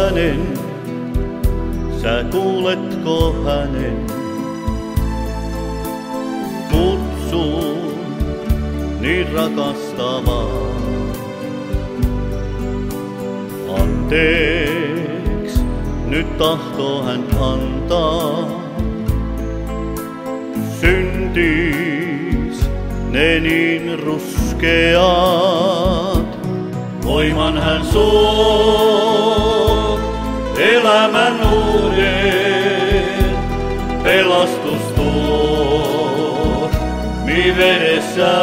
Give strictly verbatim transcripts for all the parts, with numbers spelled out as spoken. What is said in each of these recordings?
hänen, sä kuuletko hänen kutsuun niin rakastavaa? Anteeks, nyt tahtoo hän antaa. Syntis ne niin ruskeat. Voiman hän suo, elämän uuden, pelastus tuo, mi vedessä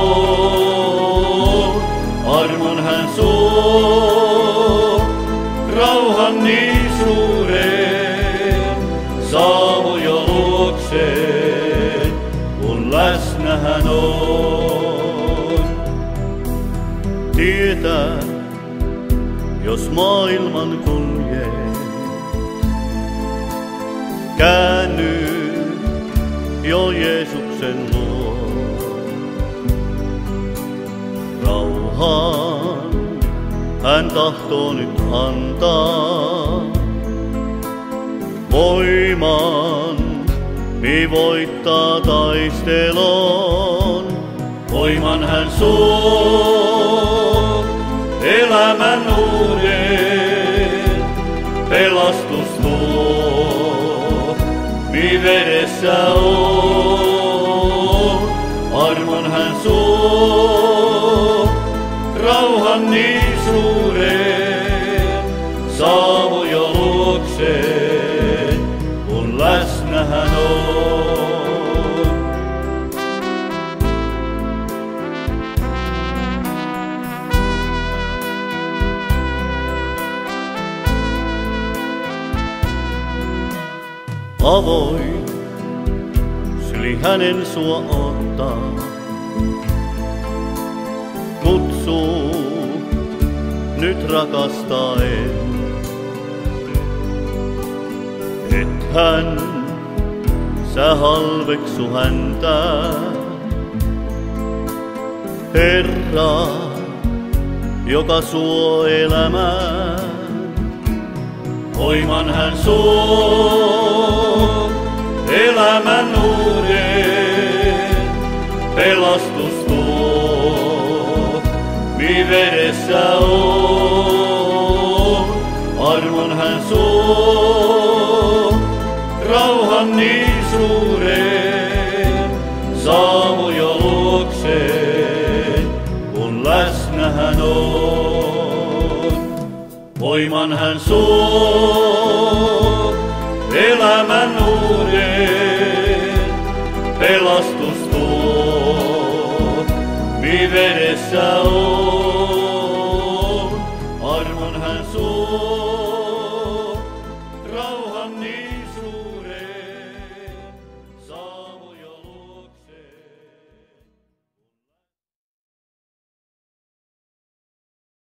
on. Armon hän suo, rauhan niin suuren, saavu jo luokseen, kun läsnä hän on. Tietää, jos maailman kuljet, käänny jo Jeesuksen luo. Rauhan hän tahtoo nyt antaa, voiman mi voittaa taistelon. Voiman hän suo, elämän uuden, pelastus tuo, mi vedessä on. Armon hän suo, rauhan niin suuren, saavu jo luokseen, kun läsnä hän on. Avoin syli hänen sua ottaa, kutsuu nyt rakastaen. Et hän, sä halveksu häntä, Herra, joka suo elämää. Voiman hän suo, elämän uuden, pelastus tuo, mi vedessä on. Armon hän suo, rauhan niin suuren, saavu jo luokseen, kun läsnä hän on. Voiman hän suo, elämän uuden, pelastus tuo, mi vedessä on.